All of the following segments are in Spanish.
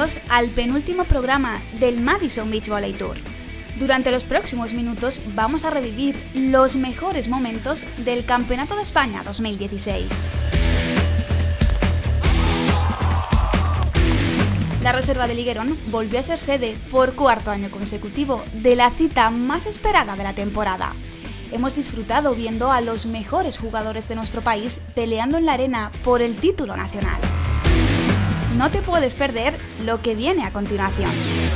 bienvenidos al penúltimo programa del Madison Beach Volley Tour. Durante los próximos minutos vamos a revivir los mejores momentos del Campeonato de España 2016. La Reserva de Liguerón volvió a ser sede por cuarto año consecutivo de la cita más esperada de la temporada. Hemos disfrutado viendo a los mejores jugadores de nuestro país peleando en la arena por el título nacional. No te puedes perder lo que viene a continuación.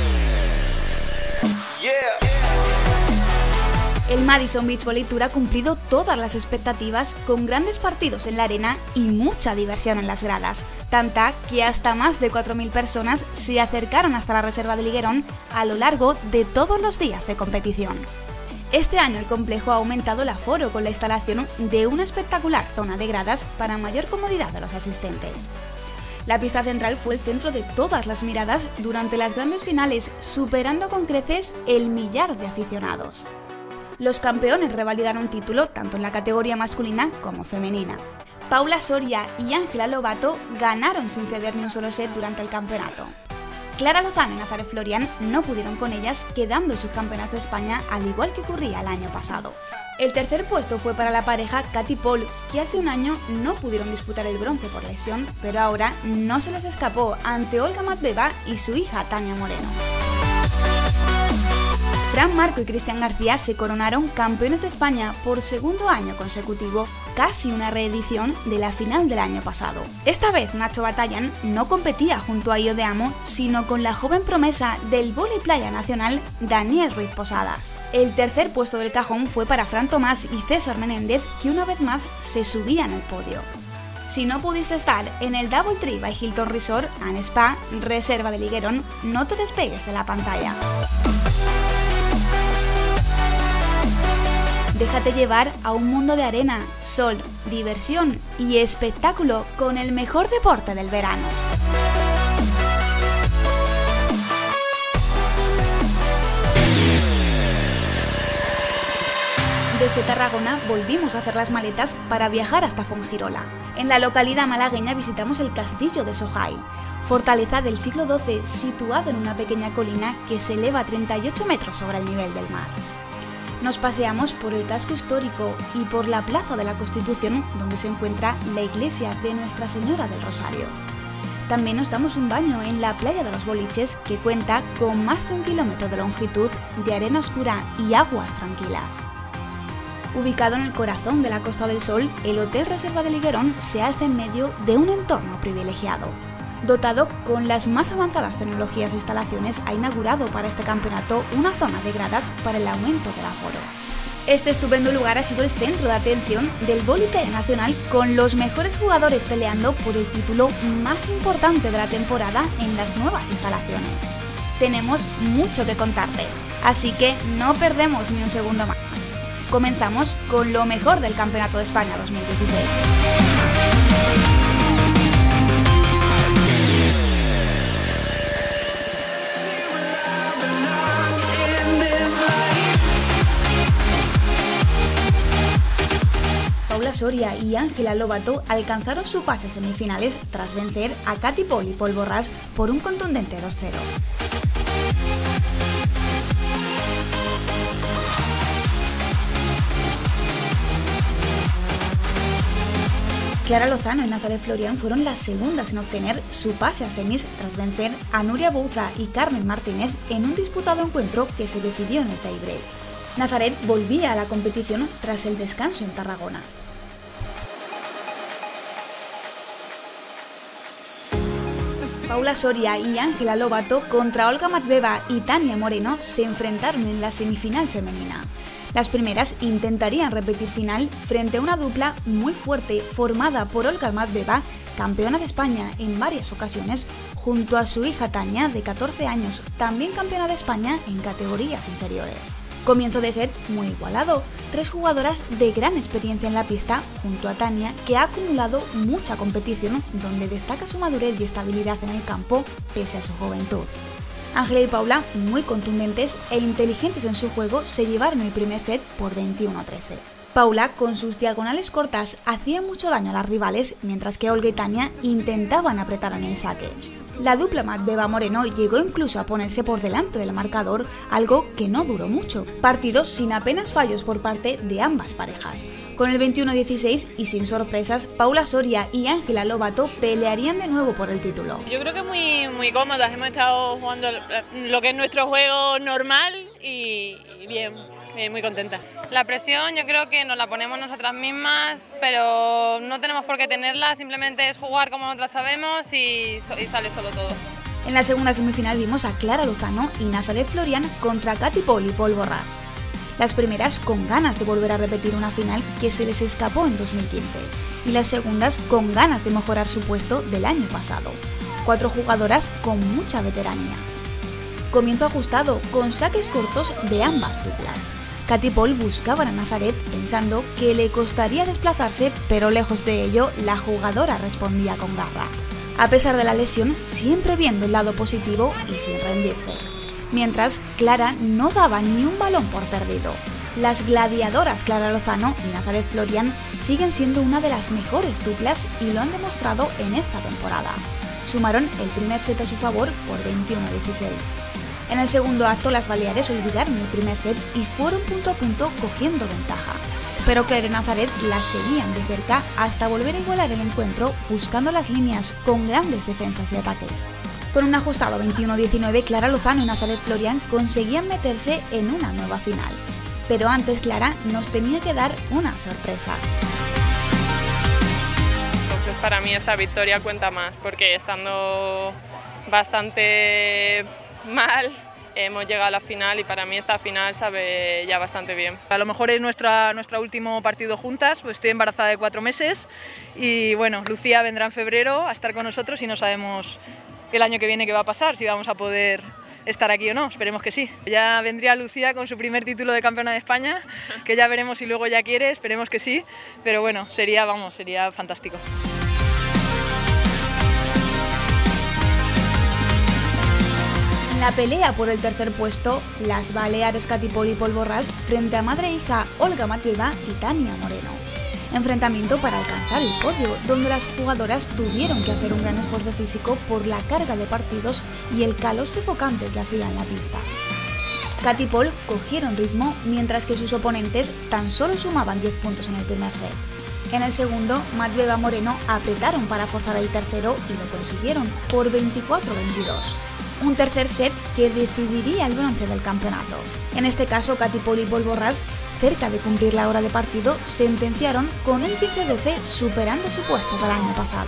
El Madison Beach Volley Tour ha cumplido todas las expectativas con grandes partidos en la arena y mucha diversión en las gradas, tanta que hasta más de 4.000 personas se acercaron hasta la Reserva de Liguerón a lo largo de todos los días de competición. Este año el complejo ha aumentado el aforo con la instalación de una espectacular zona de gradas para mayor comodidad de los asistentes. La pista central fue el centro de todas las miradas durante las grandes finales, superando con creces el 1.000.000 de aficionados. Los campeones revalidaron título tanto en la categoría masculina como femenina. Paula Soria y Ángela Lobato ganaron sin ceder ni un solo set durante el campeonato. Clara Lozano y Nazaret Florian no pudieron con ellas, quedando subcampeonas de España al igual que ocurría el año pasado. El tercer puesto fue para la pareja Katy Paul, que hace un año no pudieron disputar el bronce por lesión, pero ahora no se les escapó ante Olga Matbeva y su hija Tania Moreno. Fran Marco y Cristian García se coronaron campeones de España por segundo año consecutivo, casi una reedición de la final del año pasado. Esta vez Nacho Batallan no competía junto a Io de Amo, sino con la joven promesa del vóley playa nacional, Daniel Ruiz Posadas. El tercer puesto del cajón fue para Fran Tomás y César Menéndez, que una vez más se subían al podio. Si no pudiste estar en el Double Tree by Hilton Resort and Spa, Reserva de Liguerón, no te despegues de la pantalla. Déjate llevar a un mundo de arena, sol, diversión y espectáculo con el mejor deporte del verano. Desde Tarragona volvimos a hacer las maletas para viajar hasta Fuengirola. En la localidad malagueña visitamos el castillo de Sohai, fortaleza del siglo XII situado en una pequeña colina que se eleva a 38 metros sobre el nivel del mar. Nos paseamos por el casco histórico y por la Plaza de la Constitución, donde se encuentra la iglesia de Nuestra Señora del Rosario. También nos damos un baño en la playa de los Boliches, que cuenta con más de 1 kilómetro de longitud de arena oscura y aguas tranquilas. Ubicado en el corazón de la Costa del Sol, el Hotel Reserva de Liguerón se alza en medio de un entorno privilegiado. Dotado con las más avanzadas tecnologías e instalaciones, ha inaugurado para este campeonato una zona de gradas para el aumento del aforo. Este estupendo lugar ha sido el centro de atención del vóley playa nacional, con los mejores jugadores peleando por el título más importante de la temporada en las nuevas instalaciones. Tenemos mucho que contarte, así que no perdemos ni un segundo más. Comenzamos con lo mejor del Campeonato de España 2016. Paula Soria y Ángela Lobato alcanzaron su pase a semifinales tras vencer a Katy Paul y Paul Borràs por un contundente 2-0. Clara Lozano y Nazaret Florian fueron las segundas en obtener su pase a semis tras vencer a Nuria Bouza y Carmen Martínez en un disputado encuentro que se decidió en el tiebreak. Nazaret volvía a la competición tras el descanso en Tarragona. Paula Soria y Ángela Lobato contra Olga Matbeva y Tania Moreno se enfrentaron en la semifinal femenina. Las primeras intentarían repetir final frente a una dupla muy fuerte formada por Olga Matbeva, campeona de España en varias ocasiones, junto a su hija Tania, de 14 años, también campeona de España en categorías inferiores. Comienzo de set muy igualado, 3 jugadoras de gran experiencia en la pista, junto a Tania, que ha acumulado mucha competición, donde destaca su madurez y estabilidad en el campo pese a su juventud. Ángela y Paula, muy contundentes e inteligentes en su juego, se llevaron el primer set por 21-13. Paula, con sus diagonales cortas, hacía mucho daño a las rivales, mientras que Olga y Tania intentaban apretar en el saque. La dupla Matbeva-Moreno llegó incluso a ponerse por delante del marcador, algo que no duró mucho. Partidos sin apenas fallos por parte de ambas parejas. Con el 21-16 y sin sorpresas, Paula Soria y Ángela Lobato pelearían de nuevo por el título. Yo creo que muy cómodas, hemos estado jugando lo que es nuestro juego normal y bien, muy contenta. La presión yo creo que nos la ponemos nosotras mismas, pero no tenemos por qué tenerla, simplemente es jugar como nosotras sabemos y sale solo todo. En la segunda semifinal vimos a Clara Lozano y Nazaret Florian contra Katy Paul y Paul Borràs. Las primeras con ganas de volver a repetir una final que se les escapó en 2015 y las segundas con ganas de mejorar su puesto del año pasado. 4 jugadoras con mucha veteranía. Comienzo ajustado con saques cortos de ambas duplas. Katy Paul buscaba a Nazaret pensando que le costaría desplazarse, pero lejos de ello, la jugadora respondía con garra. A pesar de la lesión, siempre viendo el lado positivo y sin rendirse. Mientras, Clara no daba ni un balón por perdido. Las gladiadoras Clara Lozano y Nazaret Florian siguen siendo una de las mejores duplas y lo han demostrado en esta temporada. Sumaron el primer set a su favor por 21-16. En el segundo acto, las baleares olvidaron el primer set y fueron punto a punto cogiendo ventaja. Pero Claire y Nazaret las seguían de cerca hasta volver a igualar el encuentro buscando las líneas con grandes defensas y ataques. Con un ajustado 21-19, Clara Lozano y Nazaret Florian conseguían meterse en una nueva final. Pero antes Clara nos tenía que dar una sorpresa. Entonces para mí esta victoria cuenta más, porque estando bastante mal hemos llegado a la final y para mí esta final sabe ya bastante bien. A lo mejor es nuestro último partido juntas, pues estoy embarazada de 4 meses y bueno, Lucía vendrá en febrero a estar con nosotros y no sabemos el año que viene qué va a pasar, si vamos a poder estar aquí o no, esperemos que sí. Ya vendría Lucía con su primer título de campeona de España, que ya veremos si luego ya quiere, esperemos que sí, pero bueno, sería fantástico. En la pelea por el tercer puesto, las baleares Katy Paul y Paul Borràs frente a madre e hija Olga Matbeva y Tania Moreno. Enfrentamiento para alcanzar el podio, donde las jugadoras tuvieron que hacer un gran esfuerzo físico por la carga de partidos y el calor sofocante que hacía en la pista. Katy y Paul cogieron ritmo, mientras que sus oponentes tan solo sumaban 10 puntos en el primer set. En el segundo, Matbeva y Moreno apretaron para forzar el tercero y lo consiguieron por 24-22. Un tercer set que decidiría el bronce del campeonato. En este caso, Katy Paul y Paul Borràs, cerca de cumplir la hora de partido, sentenciaron con un 15-12 superando su puesto del año pasado.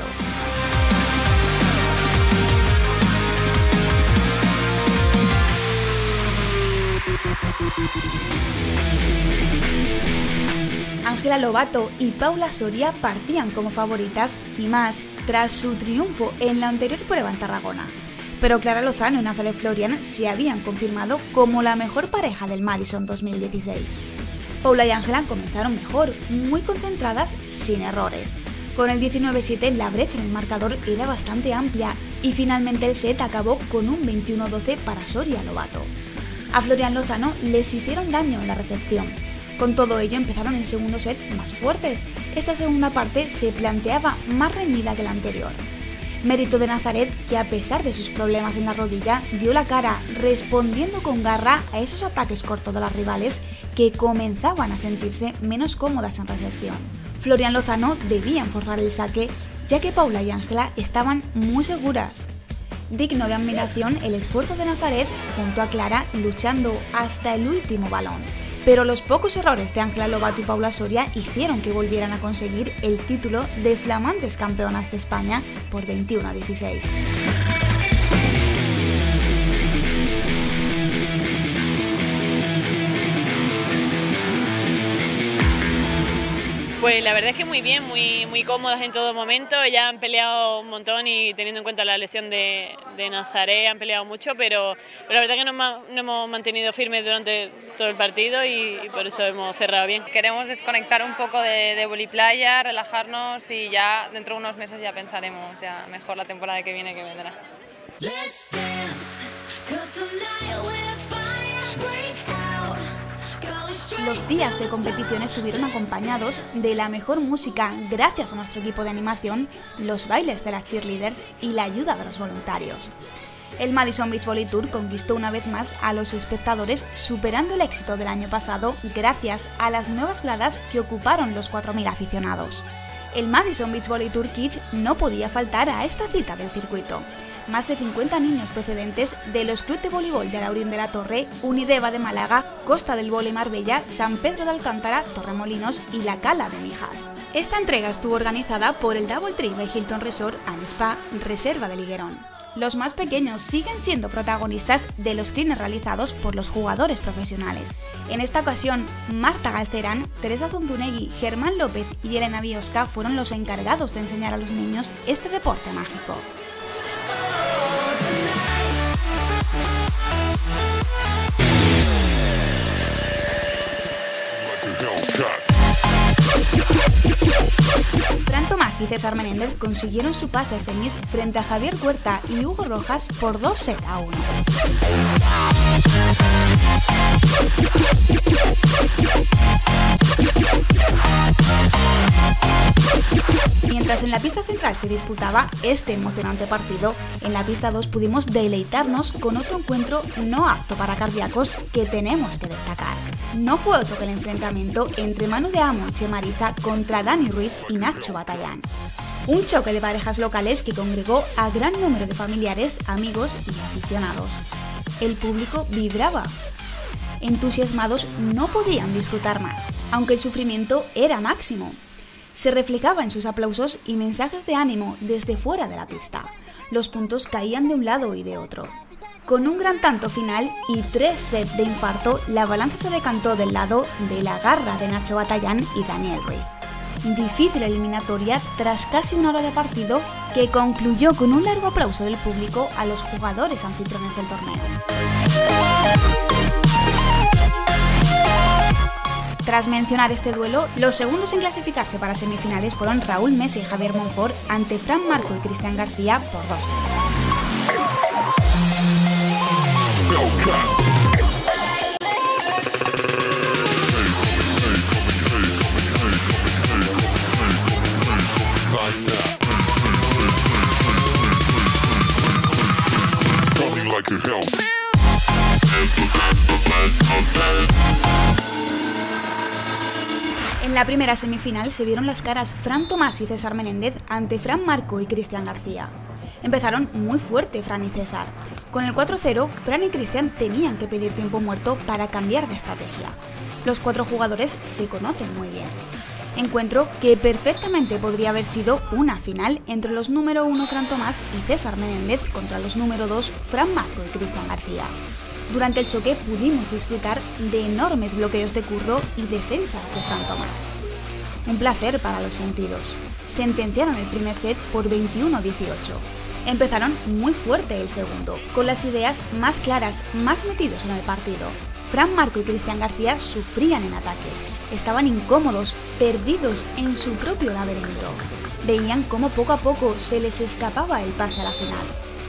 Ángela Lobato y Paula Soria partían como favoritas y más tras su triunfo en la anterior prueba en Tarragona. Pero Clara Lozano y Nazaret Florian se habían confirmado como la mejor pareja del Madison 2016. Paula y Ángela comenzaron mejor, muy concentradas, sin errores. Con el 19-7 la brecha en el marcador era bastante amplia y finalmente el set acabó con un 21-12 para Soria Lobato. A Florian Lozano les hicieron daño en la recepción. Con todo ello empezaron el segundo set más fuertes. Esta segunda parte se planteaba más reñida que la anterior. Mérito de Nazaret, que a pesar de sus problemas en la rodilla, dio la cara respondiendo con garra a esos ataques cortos de las rivales que comenzaban a sentirse menos cómodas en recepción. Florian Lozano debían forzar el saque, ya que Paula y Ángela estaban muy seguras. Digno de admiración el esfuerzo de Nazaret junto a Clara luchando hasta el último balón. Pero los pocos errores de Ángela Lobato y Paula Soria hicieron que volvieran a conseguir el título de flamantes campeonas de España por 21-16. Pues la verdad es que muy bien, muy cómodas en todo momento. Ellas han peleado un montón y teniendo en cuenta la lesión de Nazaret han peleado mucho, pero la verdad es que nos hemos mantenido firmes durante todo el partido y por eso hemos cerrado bien. Queremos desconectar un poco de voliplaya, relajarnos y ya dentro de unos meses ya pensaremos ya mejor la temporada que viene que vendrá. Let's dance, 'cause tonight we're fire, break out, going straight. Los días de competición estuvieron acompañados de la mejor música gracias a nuestro equipo de animación, los bailes de las cheerleaders y la ayuda de los voluntarios. El Madison Beach Volley Tour conquistó una vez más a los espectadores, superando el éxito del año pasado gracias a las nuevas gradas que ocuparon los 4.000 aficionados. El Madison Beach Volley Tour Kids no podía faltar a esta cita del circuito. Más de 50 niños procedentes de los clubes de voleibol de Alaurín de la Torre, Unideva de Málaga, Costa del Vole Marbella, San Pedro de Alcántara, Torremolinos y La Cala de Mijas. Esta entrega estuvo organizada por el Double Tree by Hilton Resort and Spa, Reserva de Liguerón. Los más pequeños siguen siendo protagonistas de los clines realizados por los jugadores profesionales. En esta ocasión, Marta Galcerán, Teresa Zunzunegui, Germán López y Elena Biosca fueron los encargados de enseñar a los niños este deporte mágico. Fran Tomás y César Menéndez consiguieron su pase a semis frente a Javier Huerta y Hugo Rojas por 2-1. Mientras en la pista central se disputaba este emocionante partido, en la pista 2 pudimos deleitarnos con otro encuentro no apto para cardíacos que tenemos que destacar. No fue otro que el enfrentamiento entre Manu de Amo y Chemariza contra Dani Ruiz y Nacho Batallán. Un choque de parejas locales que congregó a gran número de familiares, amigos y aficionados. El público vibraba. Entusiasmados no podían disfrutar más, aunque el sufrimiento era máximo. Se reflejaba en sus aplausos y mensajes de ánimo desde fuera de la pista. Los puntos caían de un lado y de otro. Con un gran tanto final y 3 sets de infarto, la balanza se decantó del lado de la garra de Nacho Batallán y Daniel Ruiz. Difícil eliminatoria tras casi una hora de partido que concluyó con un largo aplauso del público a los jugadores anfitriones del torneo. Tras mencionar este duelo, los segundos en clasificarse para semifinales fueron Raúl Mesa y Javier Monfort ante Fran Marco y Cristian García por 2. En la primera semifinal se vieron las caras Fran Tomás y César Menéndez ante Fran Marco y Cristian García. Empezaron muy fuerte Fran y César. Con el 4-0, Fran y Cristian tenían que pedir tiempo muerto para cambiar de estrategia. Los 4 jugadores se conocen muy bien. Encuentro que perfectamente podría haber sido una final entre los número 1 Fran Tomás y César Menéndez contra los número 2 Fran Marco y Cristian García. Durante el choque pudimos disfrutar de enormes bloqueos de Curro y defensas de Fran Tomás. Un placer para los sentidos. Sentenciaron el primer set por 21-18. Empezaron muy fuerte el segundo, con las ideas más claras, más metidos en el partido. Fran Marco y Cristian García sufrían en ataque. Estaban incómodos, perdidos en su propio laberinto. Veían cómo poco a poco se les escapaba el pase a la final.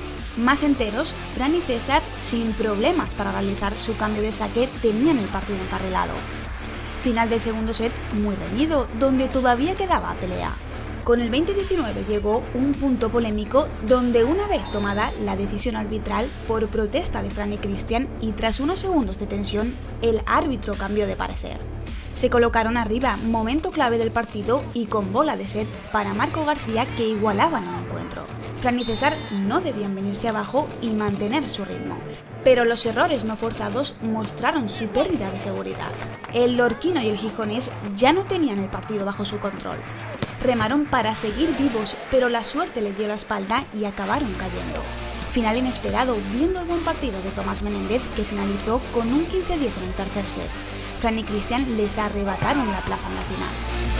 Más enteros, Fran y César, sin problemas para realizar su cambio de saque, tenían el partido encarrilado. Final del segundo set muy reñido, donde todavía quedaba pelea. Con el 20-19 llegó un punto polémico donde, una vez tomada la decisión arbitral por protesta de Fran y Cristian y tras unos segundos de tensión, el árbitro cambió de parecer. Se colocaron arriba, momento clave del partido, y con bola de set para Marco García, que igualaban el encuentro. Fran y César no debían venirse abajo y mantener su ritmo. Pero los errores no forzados mostraron su pérdida de seguridad. El lorquino y el gijonés ya no tenían el partido bajo su control. Remaron para seguir vivos, pero la suerte les dio la espalda y acabaron cayendo. Final inesperado, viendo el buen partido de Tomás Menéndez, que finalizó con un 15-10 en el tercer set. Fran y Cristian les arrebataron la plaza en la final.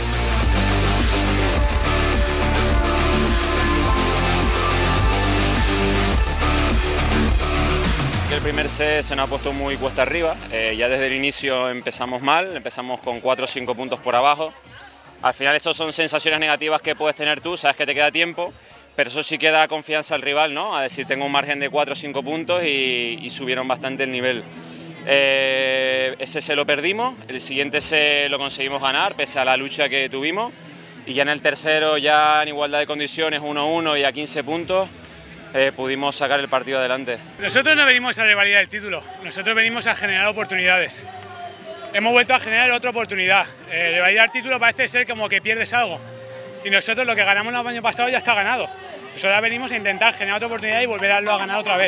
El primer set se nos ha puesto muy cuesta arriba, ya desde el inicio empezamos mal, empezamos con 4 o 5 puntos por abajo. Al final eso son sensaciones negativas que puedes tener tú, sabes que te queda tiempo, pero eso sí que da confianza al rival, ¿no? A decir, tengo un margen de 4 o 5 puntos y subieron bastante el nivel. Ese se lo perdimos, el siguiente se lo conseguimos ganar pese a la lucha que tuvimos, y ya en el tercero, ya en igualdad de condiciones, 1-1 y a 15 puntos, pudimos sacar el partido adelante. Nosotros no venimos a revalidar el título, nosotros venimos a generar oportunidades. Hemos vuelto a generar otra oportunidad. Revalidar el título parece ser como que pierdes algo, y nosotros lo que ganamos el año pasado ya está ganado. Nosotros ahora venimos a intentar generar otra oportunidad y volverlo a ganar otra vez.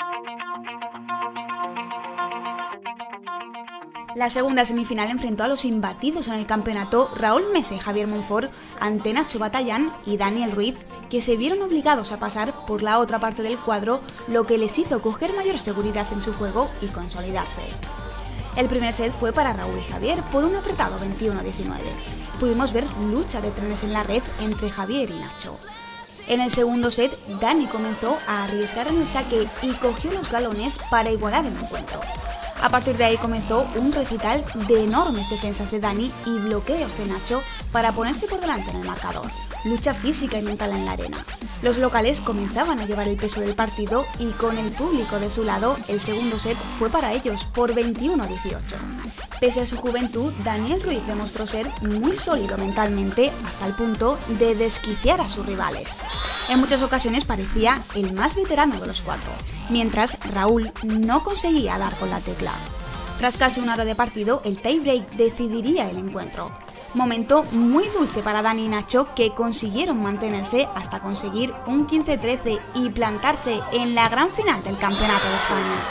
La segunda semifinal enfrentó a los imbatidos en el campeonato Raúl Mesa y Javier Monfort ante Nacho Batallán y Daniel Ruiz, que se vieron obligados a pasar por la otra parte del cuadro, lo que les hizo coger mayor seguridad en su juego y consolidarse. El primer set fue para Raúl y Javier por un apretado 21-19. Pudimos ver lucha de trenes en la red entre Javier y Nacho. En el segundo set, Dani comenzó a arriesgar en el saque y cogió los galones para igualar el encuentro. A partir de ahí comenzó un recital de enormes defensas de Dani y bloqueos de Nacho para ponerse por delante en el marcador. Lucha física y mental en la arena. Los locales comenzaban a llevar el peso del partido y con el público de su lado, el segundo set fue para ellos por 21-18. Pese a su juventud, Daniel Ruiz demostró ser muy sólido mentalmente hasta el punto de desquiciar a sus rivales. En muchas ocasiones parecía el más veterano de los cuatro, mientras Raúl no conseguía dar con la tecla. Tras casi una hora de partido, el tie-break decidiría el encuentro. Momento muy dulce para Dani y Nacho, que consiguieron mantenerse hasta conseguir un 15-13 y plantarse en la gran final del Campeonato de España.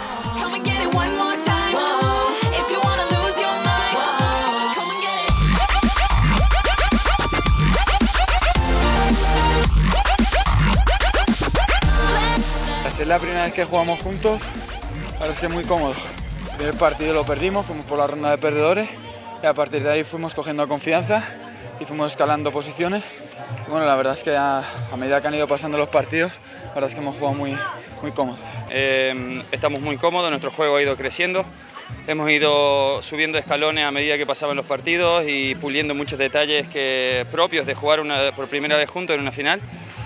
Es la primera vez que jugamos juntos, la verdad es que es muy cómodo. El primer partido lo perdimos, fuimos por la ronda de perdedores y a partir de ahí fuimos cogiendo confianza y fuimos escalando posiciones. Y bueno, la verdad es que a medida que han ido pasando los partidos, la verdad es que hemos jugado muy cómodos. Estamos muy cómodos, nuestro juego ha ido creciendo. Hemos ido subiendo escalones a medida que pasaban los partidos y puliendo muchos detalles propios de jugar por primera vez juntos en una final.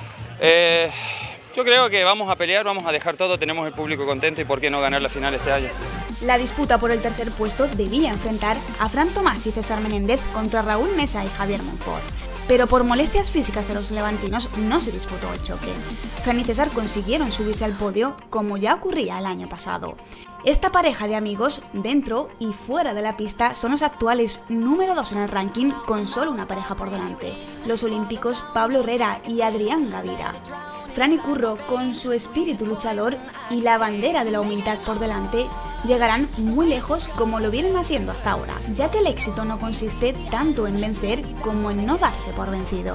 Yo creo que vamos a pelear, vamos a dejar todo, tenemos el público contento y por qué no ganar la final este año. La disputa por el tercer puesto debía enfrentar a Fran Tomás y César Menéndez contra Raúl Mesa y Javier Monfort. Pero por molestias físicas de los levantinos no se disputó el choque. Fran y César consiguieron subirse al podio como ya ocurría el año pasado. Esta pareja de amigos, dentro y fuera de la pista, son los actuales número 2 en el ranking con solo una pareja por delante, los olímpicos Pablo Herrera y Adrián Gavira. Fran y Curro, con su espíritu luchador y la bandera de la humildad por delante, llegarán muy lejos como lo vienen haciendo hasta ahora, ya que el éxito no consiste tanto en vencer como en no darse por vencido.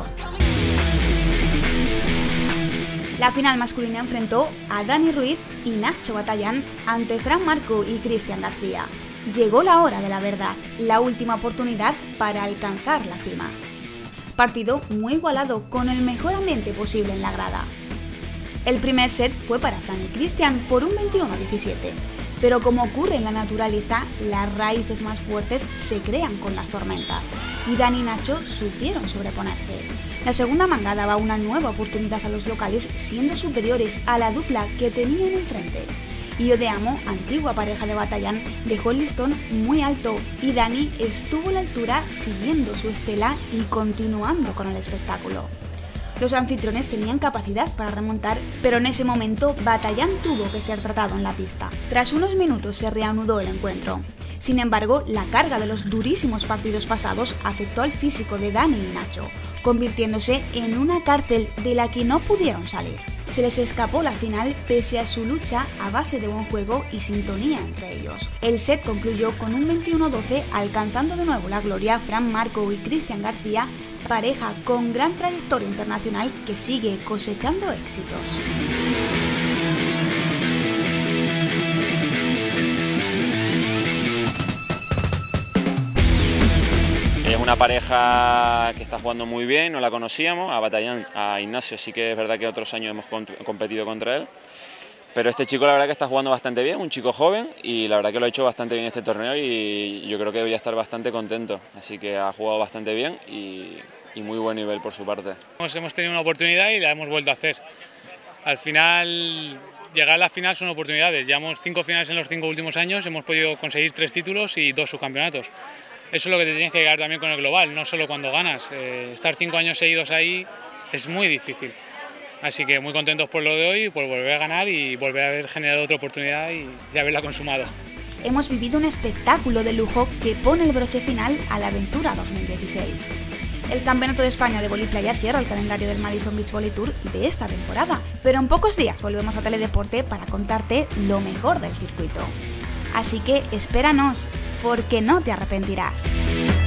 La final masculina enfrentó a Dani Ruiz y Nacho Batallán ante Fran Marco y Cristian García. Llegó la hora de la verdad, la última oportunidad para alcanzar la cima. Partido muy igualado, con el mejor ambiente posible en la grada. El primer set fue para Fran y Cristian por un 21-17, pero como ocurre en la naturaleza, las raíces más fuertes se crean con las tormentas, y Dani y Nacho supieron sobreponerse. La segunda manga daba una nueva oportunidad a los locales, siendo superiores a la dupla que tenían enfrente. Io de Amo, antigua pareja de Batallán, dejó el listón muy alto y Dani estuvo a la altura siguiendo su estela y continuando con el espectáculo. Los anfitriones tenían capacidad para remontar, pero en ese momento Batallán tuvo que ser tratado en la pista. Tras unos minutos se reanudó el encuentro. Sin embargo, la carga de los durísimos partidos pasados afectó al físico de Dani y Nacho, convirtiéndose en una cárcel de la que no pudieron salir. Se les escapó la final pese a su lucha a base de buen juego y sintonía entre ellos. El set concluyó con un 21-12, alcanzando de nuevo la gloria Fran Marco y Cristian García, pareja con gran trayectoria internacional que sigue cosechando éxitos. Es una pareja que está jugando muy bien, no la conocíamos, a Batallán, a Ignacio sí que es verdad que otros años hemos competido contra él, pero este chico la verdad que está jugando bastante bien, un chico joven y la verdad que lo ha hecho bastante bien este torneo y yo creo que debería estar bastante contento, así que ha jugado bastante bien y muy buen nivel por su parte. Hemos tenido una oportunidad y la hemos vuelto a hacer. Al final llegar a la final son oportunidades. Llevamos 5 finales en los 5 últimos años, hemos podido conseguir 3 títulos y 2 subcampeonatos. Eso es lo que te tienes que llegar también con el global, no solo cuando ganas. Estar 5 años seguidos ahí es muy difícil. Así que muy contentos por lo de hoy, por volver a ganar y volver a haber generado otra oportunidad y haberla consumado. Hemos vivido un espectáculo de lujo que pone el broche final a la aventura 2016. El Campeonato de España de Voliplaya cierra el calendario del Madison Beach Volley Tour de esta temporada, pero en pocos días volvemos a Teledeporte para contarte lo mejor del circuito. Así que espéranos, porque no te arrepentirás.